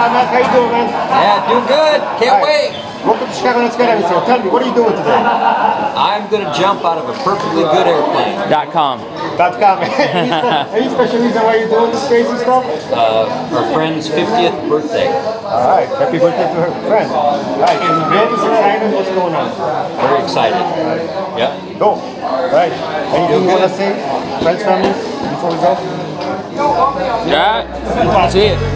Matt, how you doing, man? Yeah, doing good. Can't wait. Welcome to Chicago Night Skydiving Show. Tell me, what are you doing today? I'm going to jump out of a perfectly good airplane. .com. Any special reason why you're doing this crazy stuff? Our friend's 50th birthday. All right, happy birthday to her friend. All right, so you built this excited. What's going on? Very excited. Yep. Go. All right. Anything you want to say, friends, family, before we go? Yeah. See it.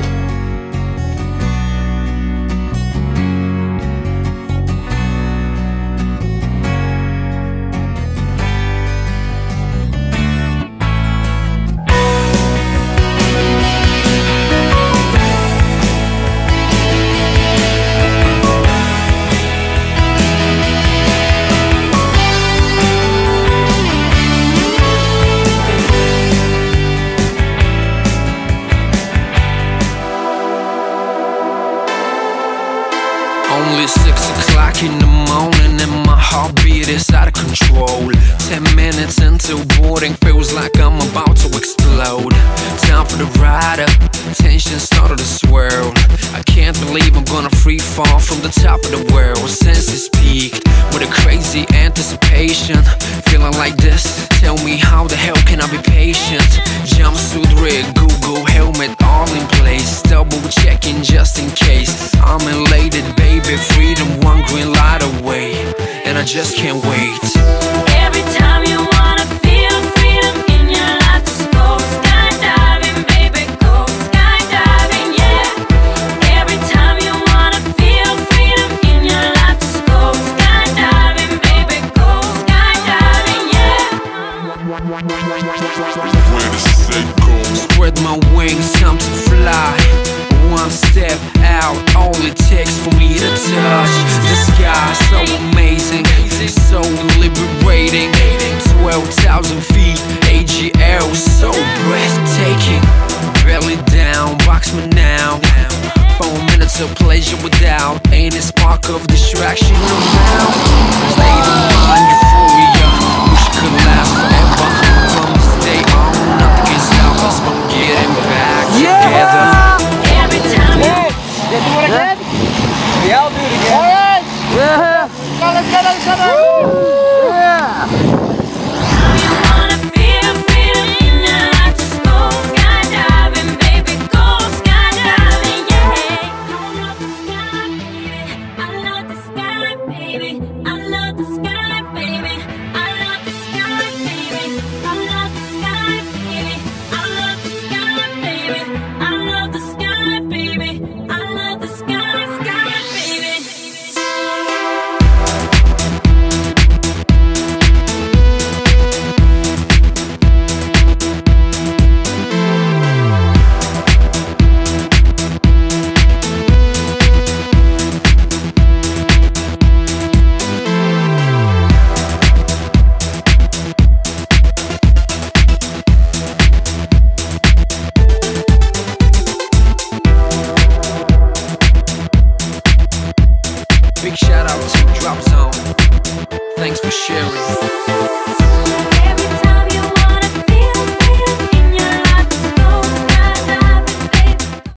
Only 6 o'clock in the morning and my heartbeat is out of control. 10 minutes until boarding, feels like I'm about to explode. Time for the ride up, tension started to swirl. I can't believe I'm gonna free fall from the top of the world. Senses peaked with a crazy anticipation. Feeling like this, tell me how the hell can I be patient? Jumpsuit rig, Google helmet all in place. Double checking just in case. I'm elated, baby, freedom one green light away, and I just can't wait. Every time you wanna feel freedom in your life, just go skydiving, baby, go skydiving, yeah. Every time you wanna feel freedom in your life, just go skydiving, baby, go skydiving, yeah. Spread my wings, time to fly. One step out, all it takes for me to touch the sky. So amazing, so liberating. 12,000 feet, AGL, so breathtaking. Belly down, box me now. 4 minutes of pleasure without any spark of distraction around. State of mind, euphoria, wish it could last forever. From this day on, nothing can stop us from getting back together. Yeah, do it again? Yeah, I'll do it again. All right. Yeah. Let's go.